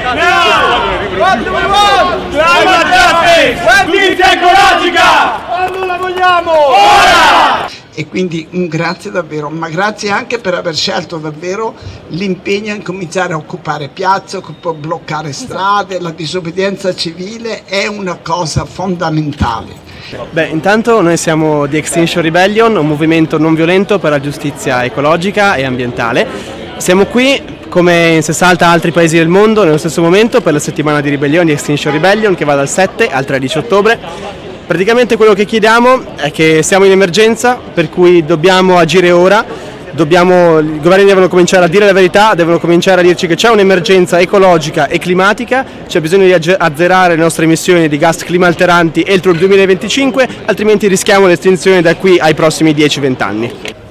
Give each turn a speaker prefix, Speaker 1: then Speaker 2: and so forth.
Speaker 1: Climate justice! Giustizia ecologica! Quando la vogliamo? Ora!
Speaker 2: E quindi un grazie davvero, ma grazie anche per aver scelto davvero l'impegno a incominciare a occupare piazze, bloccare strade. La disobbedienza civile è una cosa fondamentale.
Speaker 3: Beh, intanto noi siamo di Extinction Rebellion, un movimento non violento per la giustizia ecologica e ambientale. Siamo qui, come in 60 altri paesi del mondo, nello stesso momento per la settimana di ribellione di Extinction Rebellion, che va dal 7 al 13 ottobre. Praticamente quello che chiediamo è che siamo in emergenza, per cui dobbiamo agire ora. I governi devono cominciare a dire la verità, devono cominciare a dirci che c'è un'emergenza ecologica e climatica, c'è bisogno di azzerare le nostre emissioni di gas climalteranti entro il 2025, altrimenti rischiamo l'estinzione da qui ai prossimi 10-20 anni.